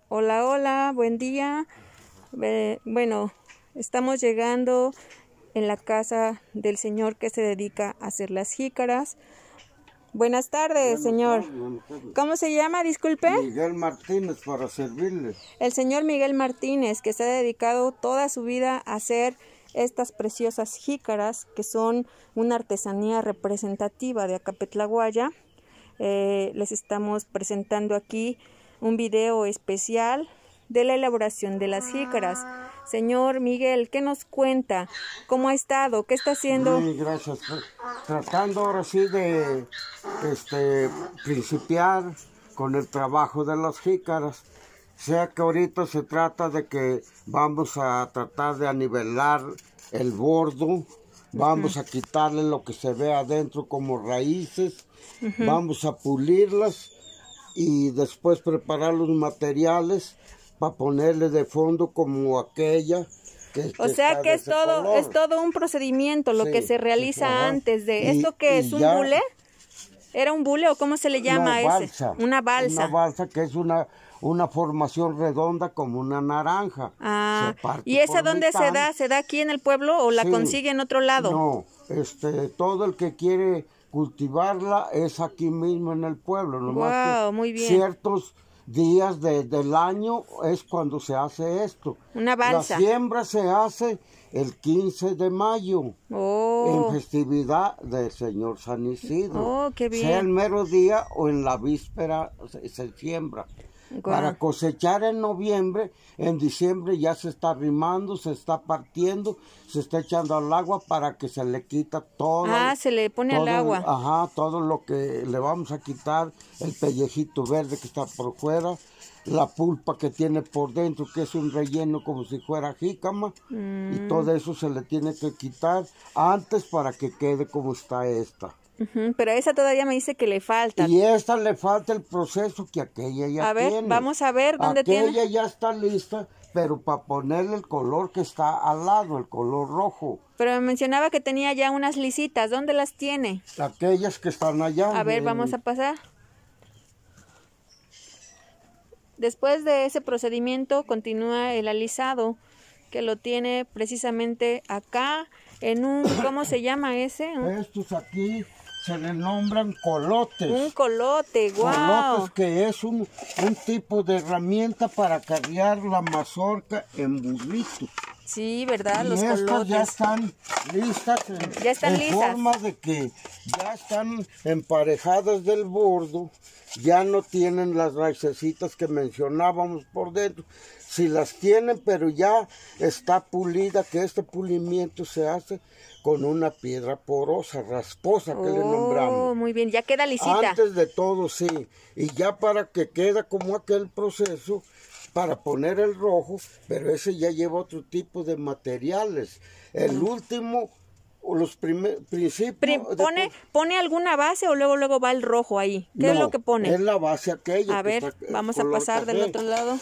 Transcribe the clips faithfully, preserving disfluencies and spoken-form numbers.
Hola, hola, buen día. Eh, bueno, estamos llegando en la casa del señor que se dedica a hacer las jícaras. Buenas tardes, Buenas señor. tardes, buenas tardes. ¿Cómo se llama? Disculpe. Miguel Martínez, para servirle. El señor Miguel Martínez, que se ha dedicado toda su vida a hacer estas preciosas jícaras, que son una artesanía representativa de Acapetlaguaya. Eh, les estamos presentando aquí un video especial de la elaboración de las jícaras. Señor Miguel, ¿qué nos cuenta? ¿Cómo ha estado? ¿Qué está haciendo? Sí, gracias. Tratando ahora sí de este, principiar con el trabajo de las jícaras. Sea que ahorita se trata de que vamos a tratar de anivelar el bordo, vamos uh-huh. a quitarle lo que se ve adentro como raíces, uh-huh. vamos a pulirlas y después preparar los materiales para ponerle de fondo como aquella. Que, o que sea que es todo, color. es todo un procedimiento lo sí, que se realiza sí, antes de... Y, ¿Esto qué es? ¿Un ya, bule? ¿Era un bule o cómo se le llama no, ese? Balsa, Una balsa. Una balsa que es una, una formación redonda como una naranja. Ah, ¿y esa dónde mitad. se da? ¿Se da aquí en el pueblo o la sí, consigue en otro lado? No, este, todo el que quiere cultivarla es aquí mismo en el pueblo. Nomás wow, que muy bien. Ciertos días de, del año es cuando se hace esto. Una balsa. La siembra se hace el quince de mayo, oh. en festividad del Señor San Isidro. Oh, qué bien. Sea el mero día o en la víspera se, se siembra. Wow. Para cosechar en noviembre, en diciembre ya se está arrimando, se está partiendo, se está echando al agua para que se le quita todo. Ah, se le pone todo, al agua. Ajá, todo lo que le vamos a quitar, el pellejito verde que está por fuera, la pulpa que tiene por dentro, que es un relleno como si fuera jícama, mm. y todo eso se le tiene que quitar antes para que quede como está esta. Uh-huh, pero a esa todavía me dice que le falta. Y esta le falta el proceso que aquella ya a ver, tiene. Vamos a ver dónde aquella tiene. Aquella ya está lista, pero para ponerle el color que está al lado, el color rojo. Pero me mencionaba que tenía ya unas lisitas. ¿Dónde las tiene? Aquellas que están allá. A ver, en... vamos a pasar. Después de ese procedimiento continúa el alisado, que lo tiene precisamente acá en un, ¿cómo se llama ese? Estos aquí se le nombran colotes. Un colote, wow. Colotes, que es un, un tipo de herramienta para cargar la mazorca en burritos. Sí, ¿verdad? Y los estas colotes. ya están listas en, ya están en listas. forma de que ya están emparejadas del bordo, ya no tienen las raicecitas que mencionábamos por dentro. Si las tienen, pero ya está pulida, que este pulimiento se hace con una piedra porosa, rasposa, que oh, le nombramos. Muy bien, ya queda lisita. Antes de todo, sí. Y ya para que quede como aquel proceso, para poner el rojo, pero ese ya lleva otro tipo de materiales. El oh. último, los primer, principios... Pri ¿Pone, de... ¿Pone alguna base o luego luego va el rojo ahí? ¿Qué no, es lo que pone? Es la base aquella. A ver, está, vamos a pasar café. del otro lado.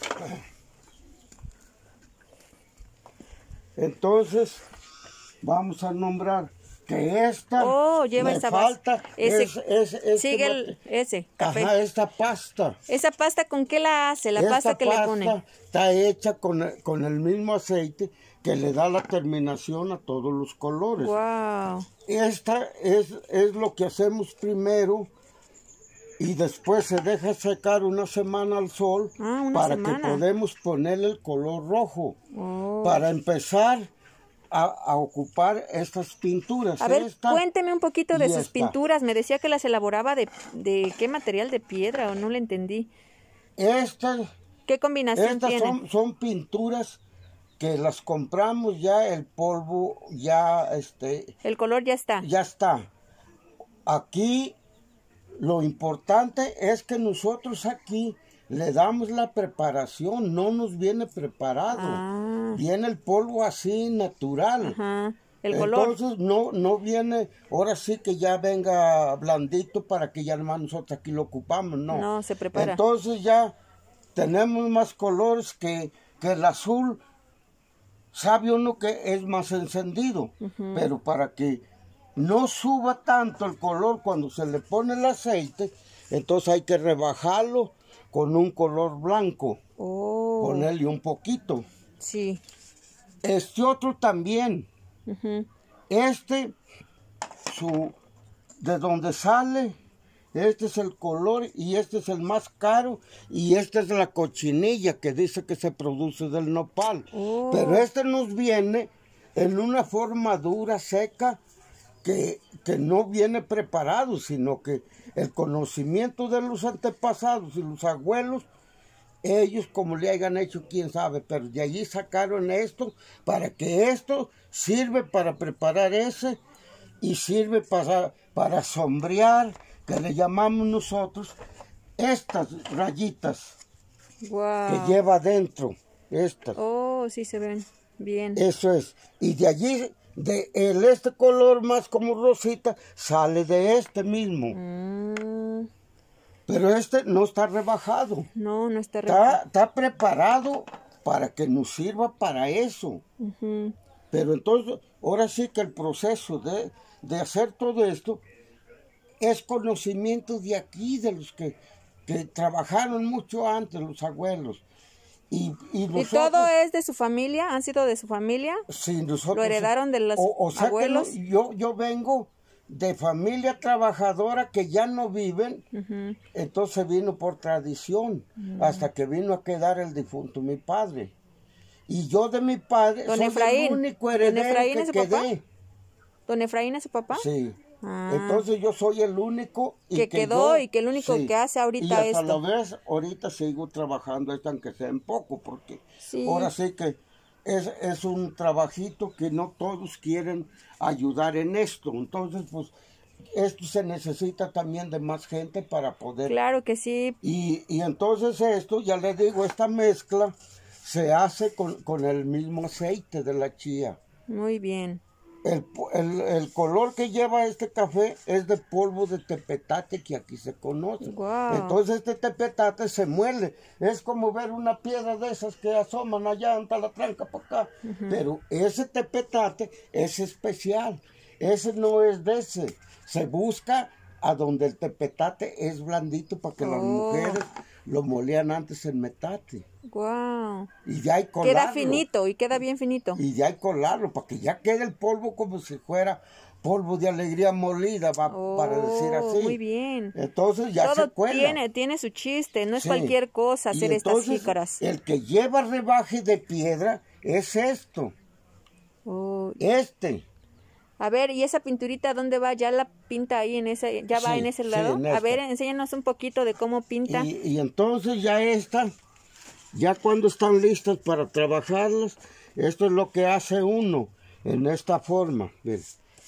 Entonces, vamos a nombrar que esta oh, lleva le esa falta ese, es, es, este sigue el, ese café. Ajá, esta pasta. ¿Esa pasta con qué la hace? La esta pasta que pasta le pone. Está hecha con, con el mismo aceite que le da la terminación a todos los colores. Wow. Esta es, es lo que hacemos primero. Y después se deja secar una semana al sol ah, una para semana. que podamos ponerle el color rojo. Oh. Para empezar a, a ocupar estas pinturas. A ver, esta cuénteme un poquito de sus esta. pinturas. Me decía que las elaboraba de, de qué material, de piedra, o no le entendí. Estas, ¿Qué combinación estas tiene? Son, son pinturas que las compramos ya, el polvo ya... este El color ya está. Ya está. Aquí... Lo importante es que nosotros aquí le damos la preparación, no nos viene preparado. Ah. Viene el polvo así natural. Ajá. El color. Entonces no, no viene, ahora sí que ya venga blandito para que ya nomás nosotros aquí lo ocupamos, no. No, se prepara. Entonces ya tenemos más colores que, que el azul. Sabe uno que es más encendido, uh-huh. pero para que no suba tanto el color cuando se le pone el aceite, entonces hay que rebajarlo con un color blanco. Oh. Ponerle un poquito. Sí. Este otro también. Uh-huh. Este, su, de donde sale, este es el color y este es el más caro y esta es la cochinilla que dice que se produce del nopal. Oh. Pero este nos viene en una forma dura, seca, que, que no viene preparado, sino que el conocimiento de los antepasados y los abuelos, ellos como le hayan hecho, quién sabe, pero de allí sacaron esto, para que esto sirve para preparar ese, y sirve para, para sombrear, que le llamamos nosotros, estas rayitas Wow. que lleva adentro, estas. Oh, sí se ven bien. Eso es, y de allí, de el, este color más como rosita, sale de este mismo. Mm. Pero este no está rebajado. No, no está rebajado. Está, está preparado para que nos sirva para eso. Uh-huh. Pero entonces, ahora sí que el proceso de, de hacer todo esto es conocimiento de aquí, de los que, que trabajaron mucho antes, los abuelos. Y, y, nosotros, ¿Y todo es de su familia? ¿Han sido de su familia? Sí, nosotros. ¿Lo heredaron de los o, o sea abuelos? Que no, yo, yo vengo de familia trabajadora que ya no viven, uh-huh. Entonces vino por tradición, uh-huh. Hasta que vino a quedar el difunto mi padre. Y yo de mi padre Don soy Efraín. el único heredero ¿Don Efraín que es su quedé. papá? ¿Don Efraín es su papá? Sí. Ah. Entonces yo soy el único y que, que quedó yo, y que el único sí, que hace ahorita y hasta esto. la vez ahorita sigo trabajando esto, aunque sea en poco, porque sí. Ahora sí que es, es un trabajito que no todos quieren ayudar en esto. Entonces pues esto se necesita también de más gente para poder. Claro que sí. Y, y entonces esto, ya le digo, esta mezcla se hace con, con el mismo aceite de la chía. Muy bien. El, el, el color que lleva este café es de polvo de tepetate, que aquí se conoce. Wow. Entonces este tepetate se muele. Es como ver una piedra de esas que asoman allá ante la tranca para acá. Uh-huh. Pero ese tepetate es especial. Ese no es de ese. Se busca a donde el tepetate es blandito para que oh. las mujeres lo molían antes en metate. Wow. Y ya hay colarlo. Queda finito y queda bien finito. Y ya hay colarlo para que ya quede el polvo como si fuera polvo de alegría molida, va, oh, para decir así. Muy bien. Entonces ya todo se cuela. tiene tiene su chiste, no es sí. cualquier cosa hacer y estas jícaras. El que lleva rebaje de piedra es esto. Oh. Este. A ver, ¿y esa pinturita dónde va? ¿Ya la pinta ahí en ese, ya va sí, en ese lado? Sí, en a ver, enséñanos un poquito de cómo pinta. Y, y entonces ya esta, ya cuando están listas para trabajarlas, esto es lo que hace uno en esta forma. Miren.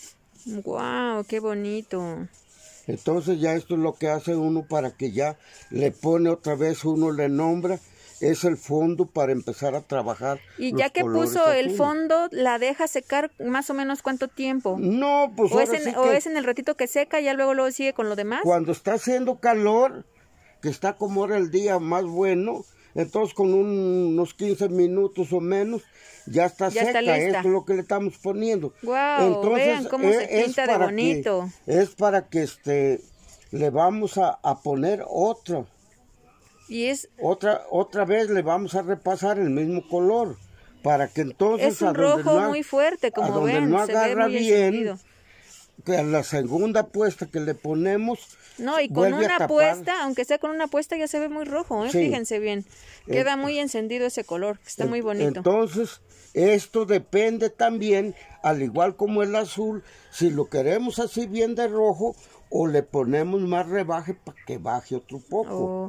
Wow, qué bonito. Entonces ya esto es lo que hace uno para que ya le pone otra vez, uno le nombra. Es el fondo para empezar a trabajar. Y ya que puso el fondo, ¿la deja secar más o menos cuánto tiempo? No, pues ¿O, ahora es en, sí o que es en el ratito que seca y ya luego luego sigue con lo demás? Cuando está haciendo calor, que está como ahora el día más bueno, entonces con un, unos quince minutos o menos, ya está ya seca. Está Esto es lo que le estamos poniendo. Wow, entonces, vean cómo es, se pinta de bonito. Que, es para que este, le vamos a, a poner otro. Y es otra otra vez le vamos a repasar el mismo color para que entonces es un a rojo no, muy fuerte, como a donde ven, no se ve agarra muy bien, encendido. Que a la segunda puesta que le ponemos no, y con una puesta, aunque sea con una puesta ya se ve muy rojo, ¿eh? Sí. Fíjense bien, queda eh, muy encendido ese color, está eh, muy bonito. Entonces esto depende también, al igual como el azul, si lo queremos así bien de rojo o le ponemos más rebaje para que baje otro poco. Oh.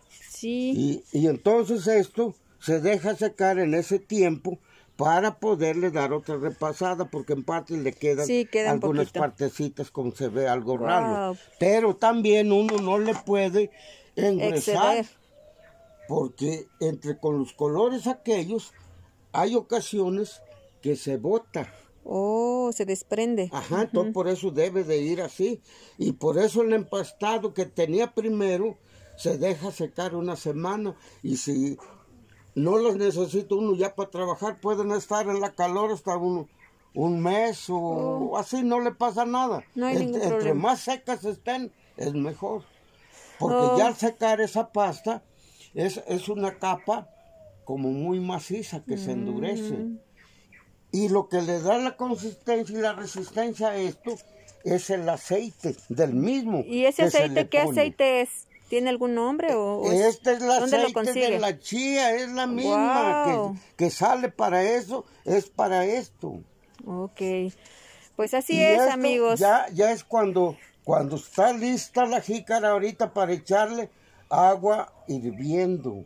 Sí. Y, y entonces esto se deja secar en ese tiempo para poderle dar otra repasada, porque en parte le quedan sí, queda algunas partecitas como se ve algo wow. raro. Pero también uno no le puede engresar, Exceder. Porque entre con los colores aquellos hay ocasiones que se bota. Oh, se desprende. Ajá, uh-huh. Todo por eso debe de ir así. Y por eso el empastado que tenía primero se deja secar una semana, y si no los necesita uno ya para trabajar, pueden estar en la calor hasta un, un mes o oh. así, no le pasa nada. No hay Ent, ningún entre problema. más secas estén, es mejor. Porque Oh. ya al secar esa pasta, es, es una capa como muy maciza que se endurece. Mm. Y lo que le da la consistencia y la resistencia a esto es el aceite del mismo. ¿Y ese que se aceite le qué pone. aceite es? ¿Tiene algún nombre o, o es- Este es el dónde lo aceite consigue? de la chía, es la misma Guau. que, que sale para eso, es para esto. Ok, pues así Y es, esto amigos. Ya, ya es cuando, cuando está lista la jícara ahorita para echarle agua hirviendo.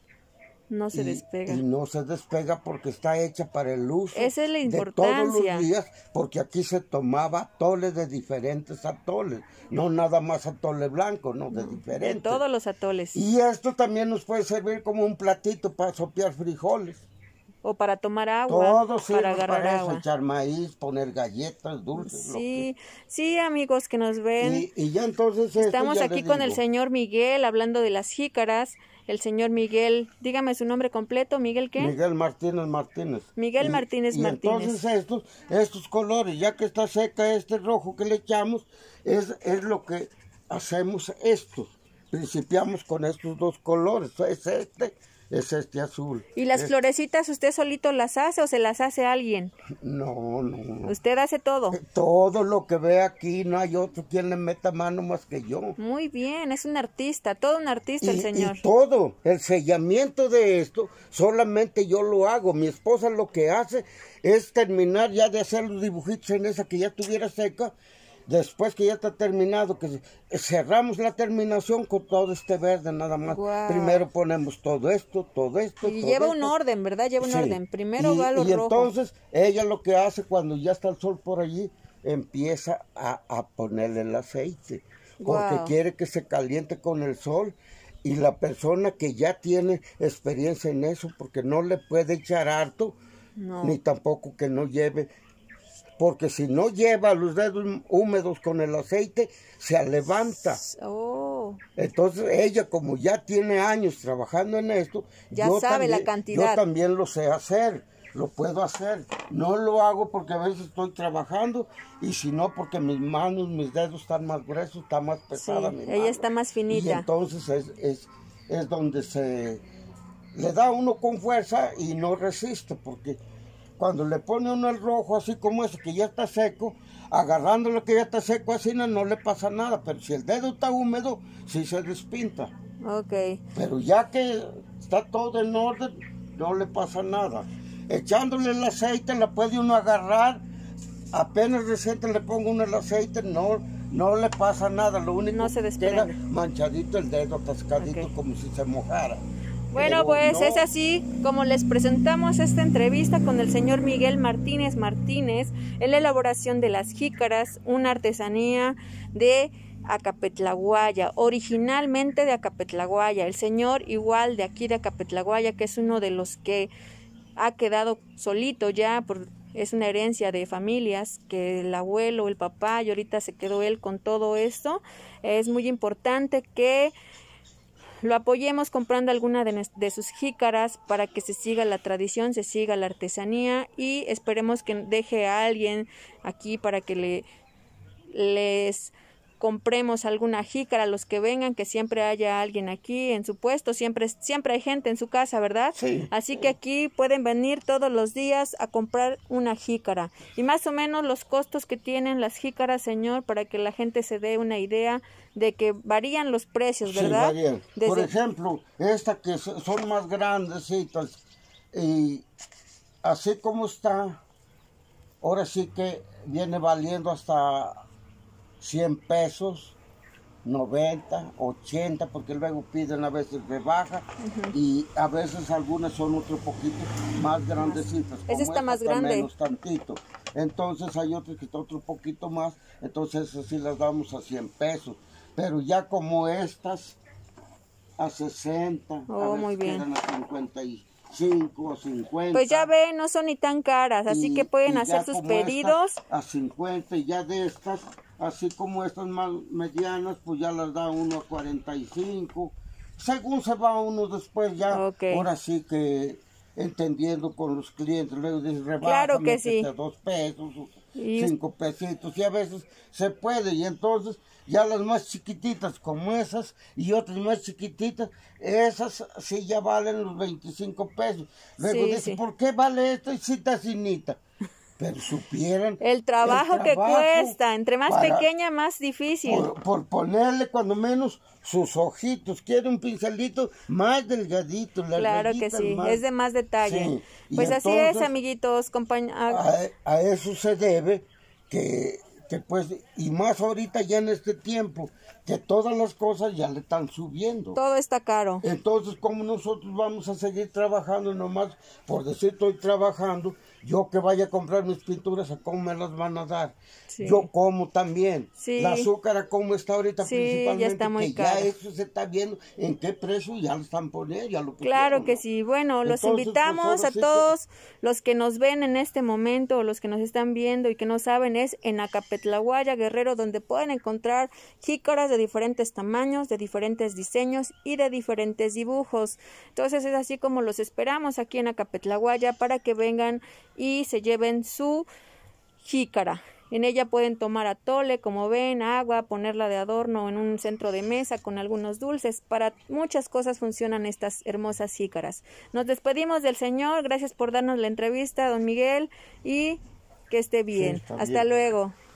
No se y, despega. y no se despega porque está hecha para el uso Esa es la de todos importancia. los días, porque aquí se tomaba atoles de diferentes atoles, no nada más atole blanco, no, de De diferentes. todos los atoles. Y esto también nos puede servir como un platito para sopear frijoles. O para tomar agua. Todo sirve para para, agarrar eso, agua. echar maíz, poner galletas, dulces, lo Sí, sí, amigos que nos que... ven. Y, y ya entonces esto Estamos ya aquí les con el digo. señor Miguel hablando de las jícaras. El señor Miguel, dígame su nombre completo, ¿Miguel qué? Miguel Martínez Martínez. Miguel Y- Martínez y Martínez. entonces estos, estos colores, ya que está seca este rojo que le echamos, es, es lo que hacemos estos. Principiamos con estos dos colores, es este, es este azul. ¿Y las Es- florecitas usted solito las hace o se las hace alguien? No, no, no. Usted hace todo. Todo lo que ve aquí, no hay otro quien le meta mano más que yo. Muy bien, es un artista, todo un artista el Y, señor. y todo, el sellamiento de esto, solamente yo lo hago. Mi esposa lo que hace es terminar ya de hacer los dibujitos en esa que ya estuviera seca. Después que ya está terminado, que cerramos la terminación con todo este verde nada más. Guau. Primero ponemos todo esto, todo esto. Y todo lleva un esto. orden, ¿verdad? Lleva un Sí. orden. Primero y, va lo y rojo. entonces ella lo que hace cuando ya está el sol por allí, empieza a, a ponerle el aceite. Porque Guau. quiere que se caliente con el sol. Y la persona que ya tiene experiencia en eso, porque no le puede echar harto, No. ni tampoco que no lleve, porque si no lleva los dedos húmedos con el aceite, se levanta. Oh, Entonces ella, como ya tiene años trabajando en esto, Ya yo sabe la también- cantidad. Yo también lo sé hacer, lo puedo hacer. No lo hago porque a veces estoy trabajando y si no porque mis manos, mis dedos están más gruesos, está más pesada Sí, mi ella mano. está más finita. Y entonces es, es, es donde se le da uno con fuerza y no resiste, porque cuando le pone uno el rojo así como ese que ya está seco, agarrando lo que ya está seco así no, no le pasa nada, pero si el dedo está húmedo, sí se despinta. ok. Pero ya que está todo en orden, no le pasa nada. Echándole el aceite la puede uno agarrar, apenas reciente le pongo uno el aceite, no, no le pasa nada, lo único No se que queda desprende. manchadito el dedo, atascadito Ok. como si se mojara. Bueno, Pero pues no, es así como les presentamos esta entrevista con el señor Miguel Martínez Martínez en la elaboración de las jícaras, una artesanía de Acapetlaguaya, originalmente de Acapetlaguaya. El señor igual de aquí de Acapetlaguaya, que es uno de los que ha quedado solito ya, por, es una herencia de familias, que el abuelo, el papá, y ahorita se quedó él con todo esto. Es muy importante que lo apoyemos comprando alguna de, de sus jícaras para que se siga la tradición, se siga la artesanía y esperemos que deje a alguien aquí para que le les compremos alguna jícara a los que vengan, que siempre haya alguien aquí en su puesto, siempre, siempre hay gente en su casa, ¿verdad? Sí. Así que aquí pueden venir todos los días a comprar una jícara. Y más o menos los costos que tienen las jícaras, señor, para que la gente se dé una idea de que varían los precios, ¿verdad? Sí, varían. Desde- Por ejemplo, esta que so- son más grandecitas y así como está, ahora sí que viene valiendo hasta cien pesos, noventa, ochenta, porque luego piden a veces rebaja y a veces algunas son otro poquito más grandecitas. Esa como está más esta, grande. menos tantito. Entonces hay otras que están otro poquito más, entonces esas sí las damos a cien pesos. Pero ya como estas, a sesenta, Oh, a veces muy bien. quedan a cincuenta y cinco, a cincuenta. Pues ya ven, no son ni tan caras, así Y- que pueden y ya hacer sus como pedidos. estas a cincuenta y ya de estas, así como estas más medianas, pues ya las da uno a cuarenta y cinco. Según se va uno después ya, Ok. ahora sí que entendiendo con los clientes, luego dice rebaja, Claro que sí. a dos pesos, y... cinco pesitos, y a veces se puede, y entonces ya las más chiquititas como esas y otras más chiquititas, esas sí ya valen los veinticinco pesos. Luego sí, dice, sí. ¿por qué vale esto y cita cinita? Pero supieran el trabajo, el trabajo que cuesta, entre más para, pequeña, más difícil. Por, por ponerle cuando menos sus ojitos, quiere un pincelito más delgadito. Las claro que sí, más, es de más detalle. Sí. Pues entonces, así es, amiguitos, compañeros. A, a eso se debe que, que pues, y más ahorita ya en este tiempo, que todas las cosas ya le están subiendo. Todo está caro. Entonces, ¿cómo nosotros vamos a seguir trabajando nomás? Por decir, estoy trabajando, yo que vaya a comprar mis pinturas, ¿a cómo me las van a dar? Sí. Yo como también. Sí. La azúcar, ¿a cómo está ahorita? Sí, principalmente, ya está muy que caro. ya eso se está viendo, en qué precio ya lo están poniendo, ya lo pusieron, claro que ¿no? sí. Bueno, Entonces, los invitamos pues, a sí todos que... los que nos ven en este momento, los que nos están viendo y que no saben, es en Acapetlahuaya, Guerrero, donde pueden encontrar jícaras de diferentes tamaños, de diferentes diseños y de diferentes dibujos. Entonces es así como los esperamos aquí en Acapetlahuaya para que vengan y se lleven su jícara. En ella pueden tomar atole, como ven, agua, ponerla de adorno en un centro de mesa con algunos dulces. Para muchas cosas funcionan estas hermosas jícaras. Nos despedimos del señor, gracias por darnos la entrevista, don Miguel, y que esté bien. Sí, Hasta bien. luego.